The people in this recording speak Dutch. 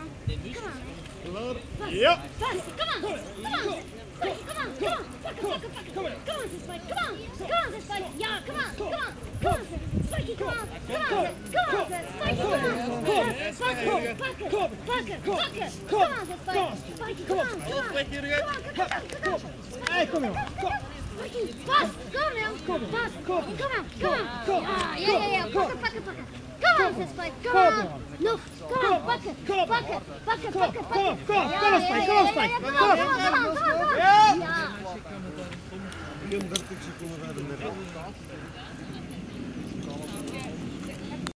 Klaar? Ja! Fast, come on! Come on! Come on! Come on! Come on, Spike! Come on! Come on, Spike! Yeah, come on! Come on! Come on, Spikey! Come on! Come on! Come on, Spikey! Come on! Come on, Spikey! Come on! Hey, kom jongen! Fast! Kom on! Fast! Come on! Ja! Pakken! Come on, Spike! Come on! Nog! Come on! Pakken! Kom on, Spike! Ja! Ja!